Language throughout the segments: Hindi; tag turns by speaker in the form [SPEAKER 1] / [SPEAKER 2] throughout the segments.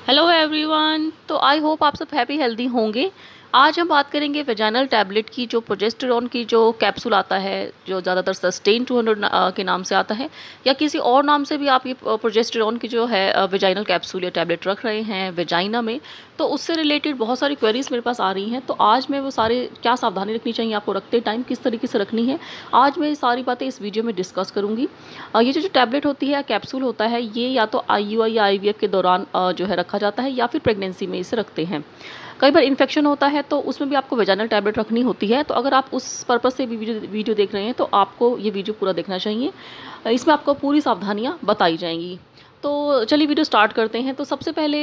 [SPEAKER 1] Hello everyone. तो आई होप आप सब हैप्पी हेल्दी होंगे। आज हम बात करेंगे वेजाइनल टैबलेट की, जो प्रोजेस्टेरॉन की जो कैप्सूल आता है, जो ज़्यादातर सस्टेन 200 के नाम से आता है, या किसी और नाम से भी आप ये प्रोजेस्टेरॉन की जो है वेजाइनल कैप्सूल या टैबलेट रख रहे हैं वेजाइना में, तो उससे रिलेटेड बहुत सारी क्वेरीज मेरे पास आ रही हैं। तो आज मैं वो सारे क्या सावधानी रखनी चाहिए आपको रखते टाइम, किस तरीके से रखनी है, आज मैं ये सारी बातें इस वीडियो में डिस्कस करूँगी। ये जो टैबलेट होती है या कैप्सूल होता है, ये या तो IUI या IVF के दौरान जो है रखा जाता है, या फिर प्रेगनेंसी में इसे रखते हैं। कई बार इन्फेक्शन होता है तो उसमें भी आपको वेजाइनल टैबलेट रखनी होती है। तो अगर आप उस पर्पज़ से भी वीडियो देख रहे हैं तो आपको ये वीडियो पूरा देखना चाहिए। इसमें आपको पूरी सावधानियाँ बताई जाएंगी। तो चलिए वीडियो स्टार्ट करते हैं। तो सबसे पहले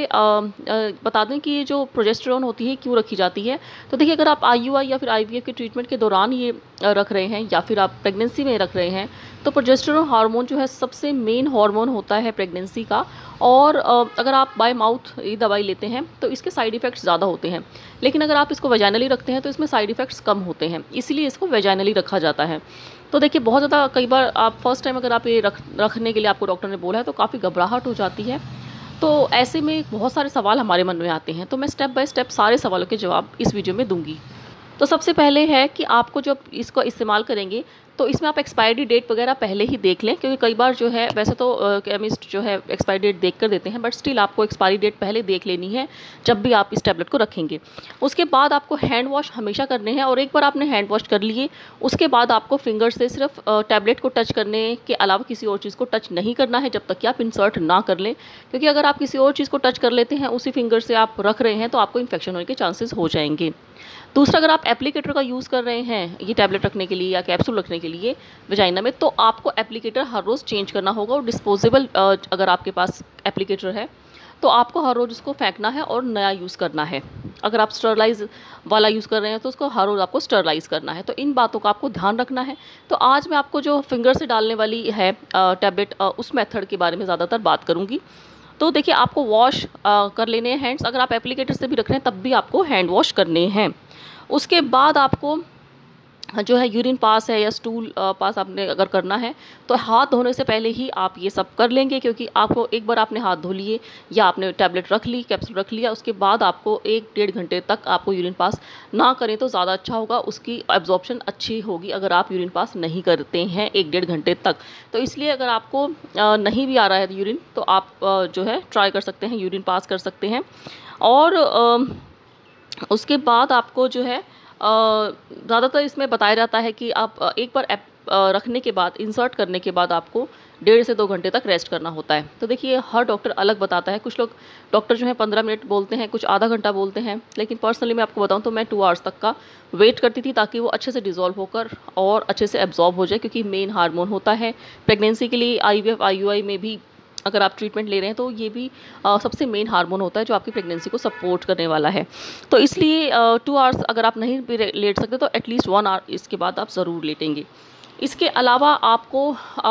[SPEAKER 1] बता दें कि ये जो प्रोजेस्टेरॉन होती है क्यों रखी जाती है। तो देखिए, अगर आप IUI या फिर IVF के ट्रीटमेंट के दौरान ये रख रहे हैं, या फिर आप प्रेगनेंसी में रख रहे हैं, तो प्रोजेस्टेरॉन हार्मोन जो है सबसे मेन हार्मोन होता है प्रेगनेंसी का। और अगर आप बाय माउथ ये दवाई लेते हैं तो इसके साइड इफ़ेक्ट्स ज़्यादा होते हैं, लेकिन अगर आप इसको वेजाइनली रखते हैं तो इसमें साइड इफ़ेक्ट्स कम होते हैं, इसीलिए इसको वेजाइनली रखा जाता है। तो देखिए, बहुत ज़्यादा कई बार आप फर्स्ट टाइम अगर आप ये रखने के लिए आपको डॉक्टर ने बोला है तो काफ़ी घबराहट हो जाती है। तो ऐसे में बहुत सारे सवाल हमारे मन में आते हैं, तो मैं स्टेप बाय स्टेप सारे सवालों के जवाब इस वीडियो में दूंगी। तो सबसे पहले है कि आपको जब इसको इस्तेमाल करेंगे तो इसमें आप एक्सपायरी डेट वगैरह पहले ही देख लें, क्योंकि कई बार जो है वैसे तो केमिस्ट जो है एक्सपायरी डेट देख कर देते हैं, बट स्टिल आपको एक्सपायरी डेट पहले देख लेनी है जब भी आप इस टैबलेट को रखेंगे। उसके बाद आपको हैंड वॉश हमेशा करने हैं, और एक बार आपने हैंड वॉश कर लिए उसके बाद आपको फिंगर से सिर्फ टैबलेट को टच करने के अलावा किसी और चीज़ को टच नहीं करना है जब तक कि आप इंसर्ट ना कर लें, क्योंकि अगर आप किसी और चीज़ को टच कर लेते हैं उसी फिंगर से आप रख रहे हैं तो आपको इन्फेक्शन होने के चांसेस हो जाएंगे। दूसरा, अगर आप एप्लीकेटर का यूज़ कर रहे हैं ये टैबलेट रखने के लिए या कैप्सूल रखने के लिए वेजाइना में, तो आपको एप्लीकेटर हर रोज़ चेंज करना होगा। और डिस्पोजेबल अगर आपके पास एप्लीकेटर है तो आपको हर रोज़ उसको फेंकना है और नया यूज़ करना है। अगर आप स्टरलाइज वाला यूज़ कर रहे हैं तो उसको हर रोज़ आपको स्टरलाइज करना है। तो इन बातों का आपको ध्यान रखना है। तो आज मैं आपको जो फिंगर से डालने वाली है टैबलेट, उस मेथड के बारे में ज़्यादातर बात करूँगी। तो देखिए, आपको वॉश कर लेने हैं हैंड्स। अगर आप एप्लीकेटर से भी रख रहे हैं तब भी आपको हैंड वॉश करने हैं। उसके बाद आपको जो है यूरिन पास है या स्टूल पास आपने अगर करना है तो हाथ धोने से पहले ही आप ये सब कर लेंगे, क्योंकि आपको एक बार आपने हाथ धो लिए या आपने टैबलेट रख ली, कैप्सूल रख लिया, उसके बाद आपको 1-1.5 घंटे तक आपको यूरिन पास ना करें तो ज़्यादा अच्छा होगा। उसकी एब्जॉर्प्शन अच्छी होगी अगर आप यूरिन पास नहीं करते हैं 1-1.5 घंटे तक। तो इसलिए अगर आपको नहीं भी आ रहा है यूरिन तो आप जो है ट्राई कर सकते हैं, यूरिन पास कर सकते हैं। और उसके बाद आपको जो है ज़्यादातर इसमें बताया जाता है कि आप एक बार रखने के बाद, इंसर्ट करने के बाद आपको 1.5 से 2 घंटे तक रेस्ट करना होता है। तो देखिए, हर डॉक्टर अलग बताता है। कुछ लोग डॉक्टर जो है 15 मिनट बोलते हैं, कुछ आधा घंटा बोलते हैं, लेकिन पर्सनली मैं आपको बताऊं तो मैं 2 आवर्स तक का वेट करती थी, ताकि वो अच्छे से डिज़ोल्व होकर और अच्छे से एब्जॉर्ब हो जाए, क्योंकि मेन हार्मोन होता है प्रेगनेंसी के लिए। IVF IUI में भी अगर आप ट्रीटमेंट ले रहे हैं तो ये भी सबसे मेन हार्मोन होता है जो आपकी प्रेगनेंसी को सपोर्ट करने वाला है। तो इसलिए 2 आवर्स अगर आप नहीं भी लेट सकते तो एटलीस्ट 1 आवर इसके बाद आप ज़रूर लेटेंगे। इसके अलावा आपको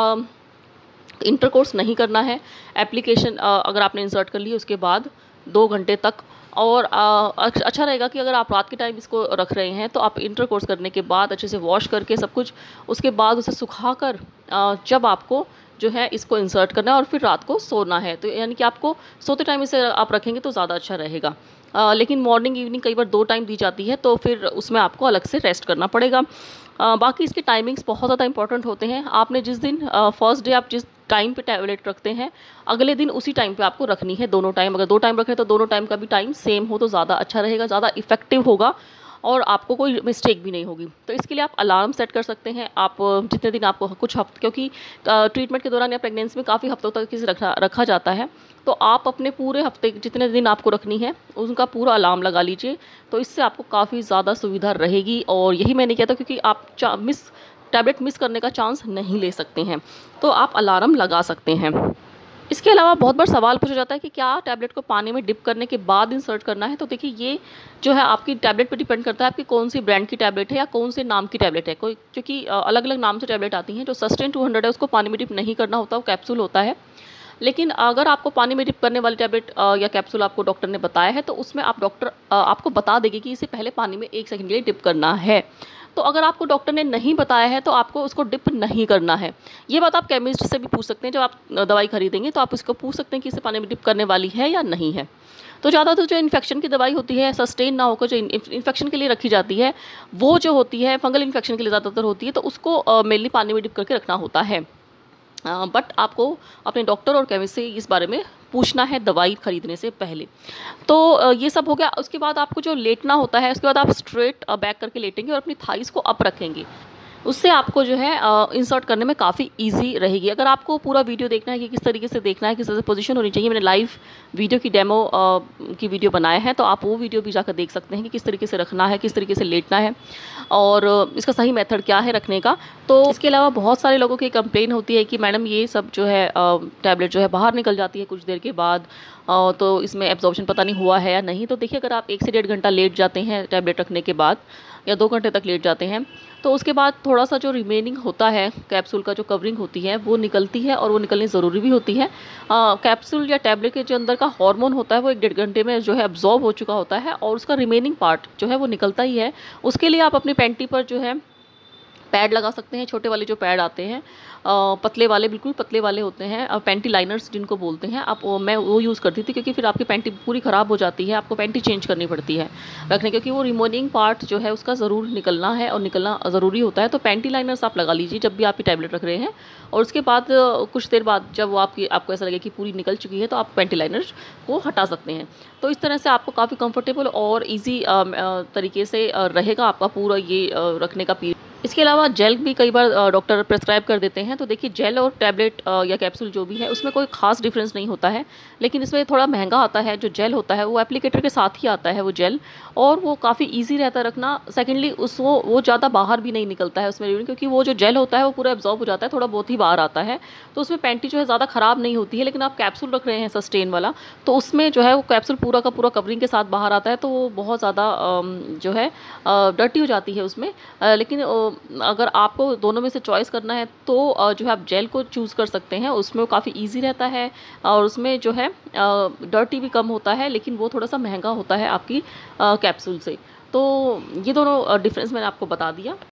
[SPEAKER 1] इंटरकोर्स नहीं करना है। एप्लीकेशन अगर आपने इंसर्ट कर ली उसके बाद 2 घंटे तक। और अच्छा रहेगा कि अगर आप रात के टाइम इसको रख रहे हैं तो आप इंटरकोर्स करने के बाद अच्छे से वॉश करके सब कुछ, उसके बाद उसे सुखाकर जब आपको जो है इसको इंसर्ट करना है और फिर रात को सोना है, तो यानी कि आपको सोते टाइम इसे आप रखेंगे तो ज़्यादा अच्छा रहेगा। लेकिन मॉर्निंग इवनिंग कई बार 2 टाइम दी जाती है, तो फिर उसमें आपको अलग से रेस्ट करना पड़ेगा। बाकी इसके टाइमिंग्स बहुत ज़्यादा इंपॉर्टेंट होते हैं। आपने जिस दिन फर्स्ट डे आप जिस टाइम पे टैबलेट रखते हैं, अगले दिन उसी टाइम पे आपको रखनी है दोनों टाइम। अगर 2 टाइम रखें तो दोनों टाइम का भी टाइम सेम हो तो ज़्यादा अच्छा रहेगा, ज़्यादा इफेक्टिव होगा और आपको कोई मिस्टेक भी नहीं होगी। तो इसके लिए आप अलार्म सेट कर सकते हैं। आप जितने दिन आपको कुछ हफ्ते, क्योंकि ट्रीटमेंट के दौरान या प्रेगनेंसी में काफ़ी हफ्तों तक इसे रखा जाता है, तो आप अपने पूरे हफ्ते जितने दिन आपको रखनी है उनका पूरा अलार्म लगा लीजिए। तो इससे आपको काफ़ी ज़्यादा सुविधा रहेगी। और यही मैंने किया था, क्योंकि आप टैबलेट मिस करने का चांस नहीं ले सकते हैं, तो आप अलार्म लगा सकते हैं। इसके अलावा बहुत बार सवाल पूछा जाता है कि क्या टैबलेट को पानी में डिप करने के बाद इंसर्ट करना है। तो देखिए, ये जो है आपकी टैबलेट पे डिपेंड करता है, आपकी कौन सी ब्रांड की टैबलेट है या कौन से नाम की टैबलेट है। कोई, क्योंकि अलग अलग नाम से टैबलेट आती हैं। जो सस्टेन 200 है उसको पानी में डिप नहीं करना होता, वो कैप्सूल होता है। लेकिन अगर आपको पानी में डिप करने वाली टैबलेट या कैप्सूल आपको डॉक्टर ने बताया है, तो उसमें डॉक्टर आपको बता देगी कि इसे पहले पानी में 1 सेकंड के लिए डिप करना है। तो अगर आपको डॉक्टर ने नहीं बताया है तो आपको उसको डिप नहीं करना है। ये बात आप केमिस्ट से भी पूछ सकते हैं, जब आप दवाई खरीदेंगे तो आप उसको पूछ सकते हैं कि इसे पानी में डिप करने वाली है या नहीं है। तो ज़्यादातर जो इन्फेक्शन की दवाई होती है, सस्टेन ना होकर जो इन्फेक्शन के लिए रखी जाती है, वो जो होती है फंगल इन्फेक्शन के लिए ज़्यादातर होती है, तो उसको मेनली पानी में डिप करके रखना होता है। बट आपको अपने डॉक्टर और केमिस्ट से इस बारे में पूछना है दवाई खरीदने से पहले। तो ये सब हो गया। उसके बाद आपको जो लेटना होता है, उसके बाद आप स्ट्रेट बैक करके लेटेंगे और अपनी थाइस को अप रखेंगे। उससे आपको जो है इंसर्ट करने में काफ़ी ईजी रहेगी। अगर आपको पूरा वीडियो देखना है कि किस तरीके से देखना है, किस तरह से पोजीशन होनी चाहिए, मैंने लाइव वीडियो की डेमो की वीडियो बनाया है, तो आप वो वीडियो भी जाकर देख सकते हैं कि किस तरीके से रखना है, किस तरीके से लेटना है और इसका सही मेथड क्या है रखने का। तो इसके अलावा बहुत सारे लोगों की कंप्लेन होती है कि मैडम ये सब जो है टैबलेट जो है बाहर निकल जाती है कुछ देर के बाद, तो इसमें एब्जॉर्प्शन पता नहीं हुआ है या नहीं। तो देखिए, अगर आप 1 से 1.5 घंटा लेट जाते हैं टैबलेट रखने के बाद, या 2 घंटे तक लेट जाते हैं, तो उसके बाद थोड़ा-सा जो रिमेनिंग होता है कैप्सूल का, जो कवरिंग होती है वो निकलती है, और वो निकलनी ज़रूरी भी होती है। कैप्सूल या टैबलेट के जो अंदर का हार्मोन होता है वो 1 डेढ़ घंटे में जो है अब्ज़ॉर्ब हो चुका होता है, और उसका रिमेनिंग पार्ट जो है वो निकलता ही है। उसके लिए आप अपनी पैंटी पर जो है पैड लगा सकते हैं, छोटे वाले जो पैड आते हैं, पतले वाले, बिल्कुल पतले वाले होते हैं, पैंटी लाइनर्स जिनको बोलते हैं आप, मैं वो यूज़ करती थी, क्योंकि फिर आपकी पैंटी पूरी ख़राब हो जाती है, आपको पैंटी चेंज करनी पड़ती है रखने, क्योंकि वो रिमूविंग पार्ट जो है उसका ज़रूर निकलना है, और निकलना ज़रूरी होता है। तो पैंटी लाइनर्स आप लगा लीजिए जब भी आप ये टैबलेट रख रहे हैं, और उसके बाद कुछ देर बाद जब वो आपको ऐसा लगे कि पूरी निकल चुकी है, तो आप पैंटी लाइनर्स को हटा सकते हैं। तो इस तरह से आपको काफ़ी कंफर्टेबल और ईजी तरीके से रहेगा आपका पूरा ये रखने का पीरियड। इसके अलावा जेल भी कई बार डॉक्टर प्रेस्क्राइब कर देते हैं। तो देखिए, जेल और टैबलेट या कैप्सूल जो भी है उसमें कोई ख़ास डिफरेंस नहीं होता है, लेकिन इसमें थोड़ा महंगा आता है। जो जेल होता है वो एप्लीकेटर के साथ ही आता है वो जेल, और वो काफ़ी ईजी रहता है रखना। सेकेंडली वो ज़्यादा बाहर भी नहीं निकलता है उसमें, क्योंकि वो जो जेल होता है वो पूरा एब्जॉर्ब हो जाता है, थोड़ा बहुत ही बाहर आता है, तो उसमें पैंटी जो है ज़्यादा ख़राब नहीं होती है। लेकिन आप कैप्सूल रख रहे हैं सस्टेन वाला, तो उसमें जो है वो कैप्सूल पूरा का पूरा कवरिंग के साथ बाहर आता है, तो वो बहुत ज़्यादा जो है डर्टी हो जाती है उसमें। लेकिन अगर आपको दोनों में से चॉइस करना है, तो जो है आप जेल को चूज़ कर सकते हैं, उसमें वो काफ़ी ईजी रहता है, और उसमें जो है डर्टी भी कम होता है, लेकिन वो थोड़ा सा महंगा होता है आपकी कैप्सूल से। तो ये दोनों डिफरेंस मैंने आपको बता दिया।